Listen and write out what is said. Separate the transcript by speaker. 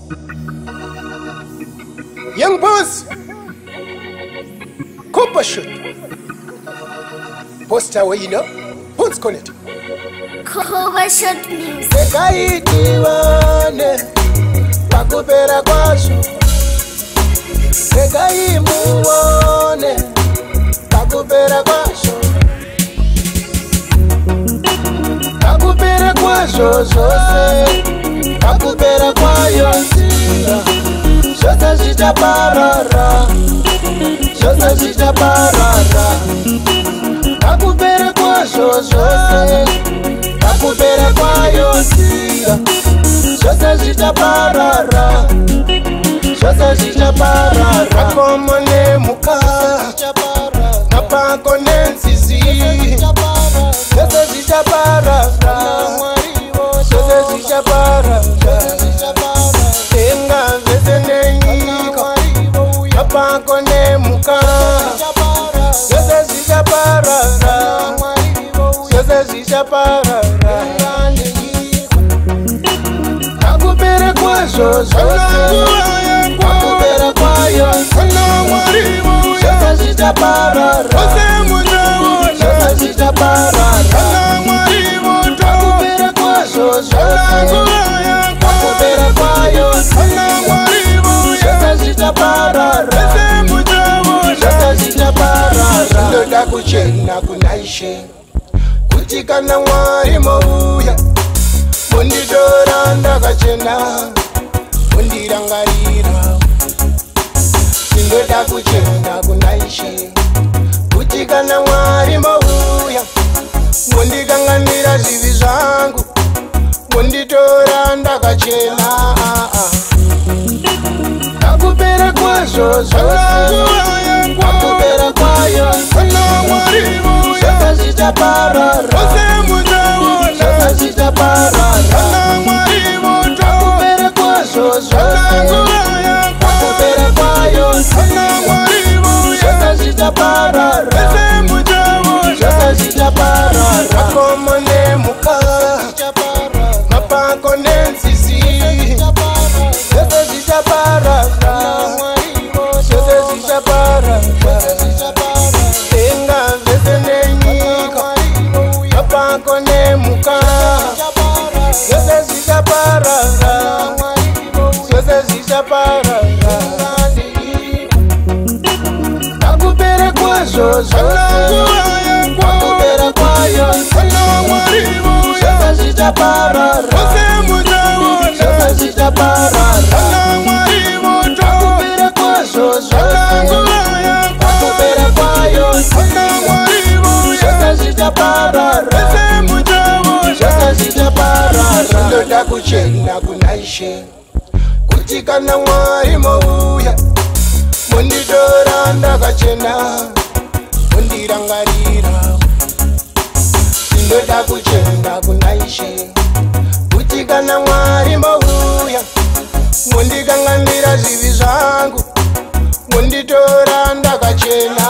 Speaker 1: Young boss, Cooper shoot. Poster where you know, Pons Connect.
Speaker 2: Cooper shoot music.
Speaker 1: Sekai diwane, pakupera kwasho. Sekai muone, pakupera kwasho. Pakupera kwasho zose, pakupera kwayo nzira. Shota zitaparara, shota zitaparara. Pakupera kwasho zose, pakupera kwayo nzira. Shota zitaparara, shota zitaparara. Pakomo nemuka, napako nenzizi. Shota zitaparara, shota zitaparara. Tenga vese nenyika, napako nemuka. Shota zitaparara, shota zitaparara. Pakupera kwasho zose, pakupera kwayo shota zitaparara, shota zitaparara. Pakupera kwasho zose, pakupera kwayo shota zitaparara, shota zitaparara. Ndoda kuchena kunaishe, kuti kana Mwari mouya munditora ndakachena, mundirangarira. Ndoda kuchena kunaishe, kuti kana Mwari mouya mundikanganira zvivi zvangu, munditora ndakachena. Pakupera kwazvo zvose, pakupera kwayo shota zitaparara, shota zitaparara. Pakupera kwazvo zvose, pakupera kwayo shota zitaparara, shota zitaparara. Pakomo nemuka, napako nenzizi. Shota zitaparara, shota zitaparara. Tenga vese nenyika, napako nemuka. Shota zitaparara, shota zitaparara. Pakupera kwazvo zvose, pakupera kwayo shota zitaparara, shota zitaparara. Pakupera kwazvo zvose, pakupera kwayo shota zitaparara, shota zitaparara. Ndoda kuchena kunaishe, kuti kana Mwari mouya munditora ndakachena, mundirangarira. Ndoda kuchena kunaishe, kuti kana Mwari mouya mundikanganira zvivi zvangu, munditora ndakachena.